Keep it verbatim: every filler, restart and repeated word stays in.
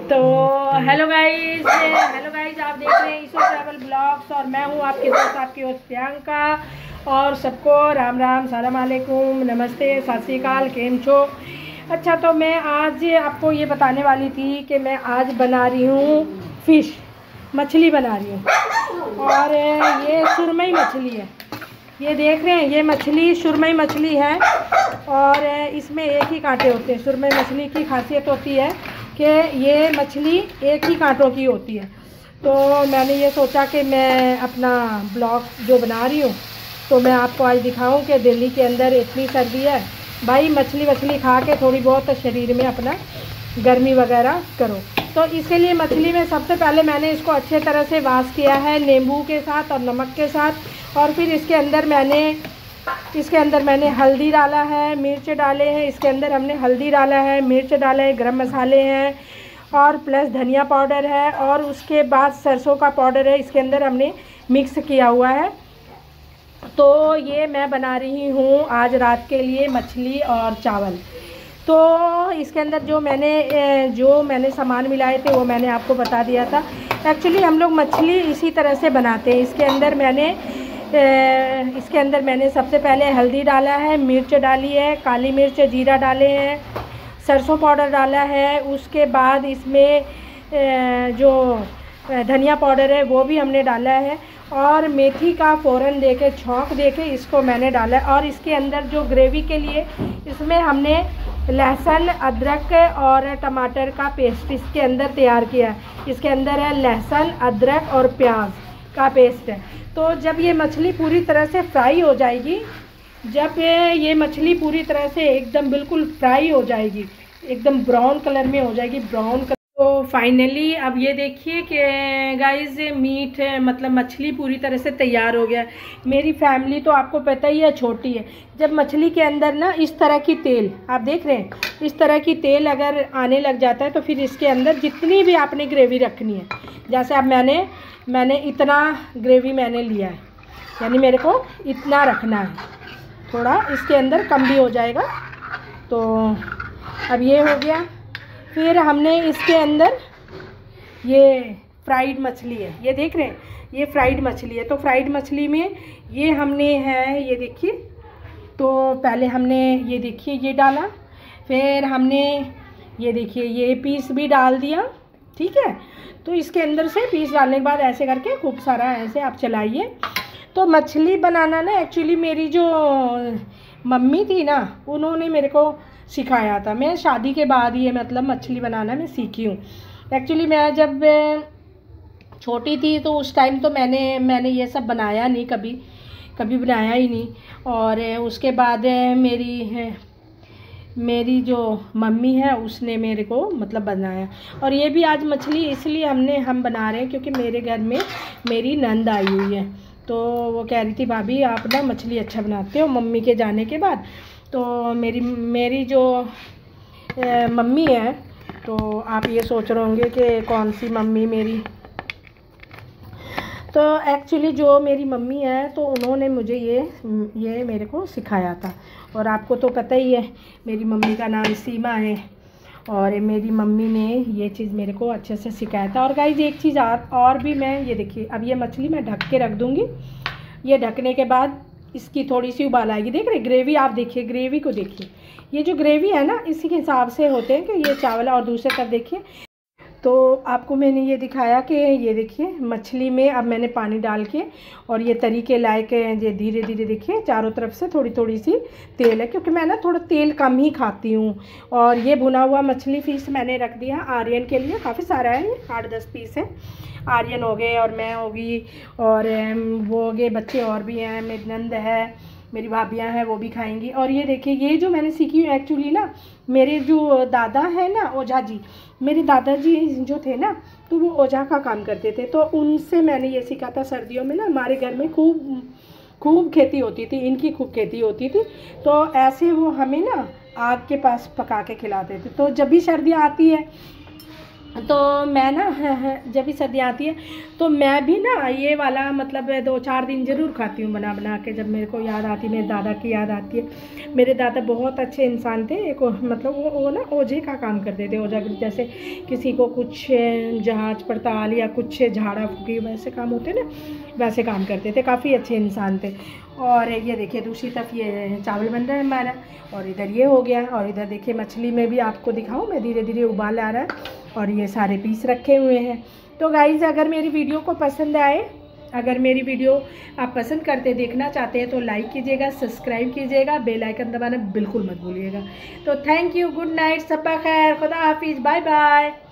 तो hello guys hello guys आप देख रहे हैं ईशो ट्रैवल ब्लॉग्स और मैं हूं आपके दोस्त आपकी होस्ट प्रियंका। और सबको राम राम सलाम अलैकुम नमस्ते सत श्री अकाल केम छो। अच्छा, तो मैं आज आपको ये बताने वाली थी कि मैं आज बना रही हूँ फ़िश, मछली बना रही हूँ। और ये सुरमई मछली है, ये देख रहे हैं, ये मछली सुरमई मछली है और इसमें एक ही कांटे होते हैं। सुरमई मछली की खासियत होती है कि ये मछली एक ही कांटों की होती है। तो मैंने ये सोचा कि मैं अपना ब्लॉग जो बना रही हूँ तो मैं आपको आज दिखाऊं कि दिल्ली के अंदर इतनी सर्दी है भाई, मछली वछली खा के थोड़ी बहुत शरीर में अपना गर्मी वगैरह करो। तो इसके लिए मछली में सबसे पहले मैंने इसको अच्छे तरह से वॉश किया है नींबू के साथ और नमक के साथ। और फिर इसके अंदर मैंने इसके अंदर मैंने हल्दी डाला है, मिर्च डाले हैं, इसके अंदर हमने हल्दी डाला है, मिर्च डाला है, गरम मसाले हैं और प्लस धनिया पाउडर है और उसके बाद सरसों का पाउडर है, इसके अंदर हमने मिक्स किया हुआ है। तो ये मैं बना रही हूँ आज रात के लिए मछली और चावल। तो इसके अंदर जो मैंने जो मैंने सामान मिलाए थे वो मैंने आपको बता दिया था। एक्चुअली हम लोग मछली इसी तरह से बनाते हैं। इसके अंदर मैंने इसके अंदर मैंने सबसे पहले हल्दी डाला है, मिर्च डाली है, काली मिर्च जीरा डाले हैं, सरसों पाउडर डाला है। उसके बाद इसमें जो धनिया पाउडर है वो भी हमने डाला है और मेथी का फ़ौरन देके छौंक देके इसको मैंने डाला है। और इसके अंदर जो ग्रेवी के लिए इसमें हमने लहसुन अदरक और टमाटर का पेस्ट इसके अंदर तैयार किया है। इसके अंदर है लहसुन अदरक और प्याज का पेस्ट है। तो जब ये मछली पूरी तरह से फ्राई हो जाएगी, जब ये मछली पूरी तरह से एकदम बिल्कुल फ्राई हो जाएगी, एकदम ब्राउन कलर में हो जाएगी, ब्राउन कलर, तो फाइनली अब ये देखिए कि गाइस मीट मतलब मछली पूरी तरह से तैयार हो गया। मेरी फैमिली तो आपको पता ही है छोटी है। जब मछली के अंदर ना इस तरह की तेल आप देख रहे हैं, इस तरह की तेल अगर आने लग जाता है तो फिर इसके अंदर जितनी भी आपने ग्रेवी रखनी है, जैसे अब मैंने मैंने इतना ग्रेवी मैंने लिया है, यानी मेरे को इतना रखना है, थोड़ा इसके अंदर कम भी हो जाएगा। तो अब ये हो गया। फिर हमने इसके अंदर ये फ्राइड मछली है, ये देख रहे हैं, ये फ्राइड मछली है। तो फ्राइड मछली में ये हमने है, ये देखिए, तो पहले हमने ये देखिए ये डाला, फिर हमने ये देखिए ये पीस भी डाल दिया, ठीक है। तो इसके अंदर से पीस डालने के बाद ऐसे करके खूब सारा ऐसे आप चलाइए। तो मछली बनाना ना एक्चुअली मेरी जो मम्मी थी ना, उन्होंने मेरे को सिखाया था। मैं शादी के बाद ये मतलब मछली बनाना मैं सीखी हूँ। एक्चुअली मैं जब छोटी थी तो उस टाइम तो मैंने मैंने ये सब बनाया नहीं, कभी कभी बनाया ही नहीं। और उसके बाद मेरी मेरी जो मम्मी है उसने मेरे को मतलब बनाया। और ये भी आज मछली इसलिए हमने हम बना रहे हैं क्योंकि मेरे घर में मेरी नंद आई हुई है। तो वो कह रही थी भाभी आप ना मछली अच्छा बनाते हो मम्मी के जाने के बाद। तो मेरी मेरी जो ए, मम्मी है, तो आप ये सोच रहे होंगे कि कौन सी मम्मी मेरी। तो एक्चुअली जो मेरी मम्मी है तो उन्होंने मुझे ये ये मेरे को सिखाया था। और आपको तो पता ही है मेरी मम्मी का नाम सीमा है और मेरी मम्मी ने ये चीज़ मेरे को अच्छे से सिखाया था। और गाइस एक चीज़ और, और भी मैं ये देखिए, अब ये मछली मैं ढक के रख दूँगी। ये ढकने के बाद इसकी थोड़ी सी उबाल आएगी। देख रहे ग्रेवी, आप देखिए ग्रेवी को देखिए, ये जो ग्रेवी है ना इसी के हिसाब से होते हैं कि ये चावल। और दूसरे तरफ देखिए, तो आपको मैंने ये दिखाया कि ये देखिए मछली में अब मैंने पानी डाल के और ये तरीके लायक ये धीरे धीरे देखिए चारों तरफ से थोड़ी थोड़ी सी तेल है, क्योंकि मैं ना थोड़ा तेल कम ही खाती हूँ। और ये भुना हुआ मछली फ़िश मैंने रख दिया आर्यन के लिए, काफ़ी सारा है, ये आठ दस पीस है। आर्यन हो गए और मैं होगी और वो हो गए, बच्चे और भी हैं, मेरी नंद है, मेरी भाभियाँ हैं, वो भी खाएंगी। और ये देखिए ये जो मैंने सीखी हूँ एक्चुअली ना, मेरे जो दादा है ना ओझा जी, मेरे दादाजी जो थे ना तो वो ओझा का काम करते थे। तो उनसे मैंने ये सीखा था। सर्दियों में ना हमारे घर में खूब खूब खेती होती थी, इनकी खूब खेती होती थी। तो ऐसे वो हमें ना आग के पास पका के खिलाते थे। तो जब भी सर्दियाँ आती है तो मैं ना जब भी सर्दी आती है तो मैं भी ना ये वाला मतलब दो चार दिन ज़रूर खाती हूँ बना बना के। जब मेरे को याद आती है, मेरे दादा की याद आती है। मेरे दादा बहुत अच्छे इंसान थे। एक मतलब वो वो ना ओझे का काम करते थे। ओझा जैसे किसी को कुछ जांच पड़ताल या कुछ झाड़ा फूकी वैसे काम होते ना, वैसे काम करते थे। काफ़ी अच्छे इंसान थे। और ये देखिए दूसरी तरफ ये चावल बन रहा है हमारा, और इधर ये हो गया। और इधर देखिए मछली में भी आपको दिखाऊँ मैं, धीरे धीरे उबाल आ रहा है और ये सारे पीस रखे हुए हैं। तो गाइज़ अगर मेरी वीडियो को पसंद आए, अगर मेरी वीडियो आप पसंद करते देखना चाहते हैं तो लाइक कीजिएगा, सब्सक्राइब कीजिएगा, बेल आइकन दबाना बिल्कुल मत भूलिएगा। तो थैंक यू, गुड नाइट, सबका खैर, खुदा हाफिज़, बाय बाय।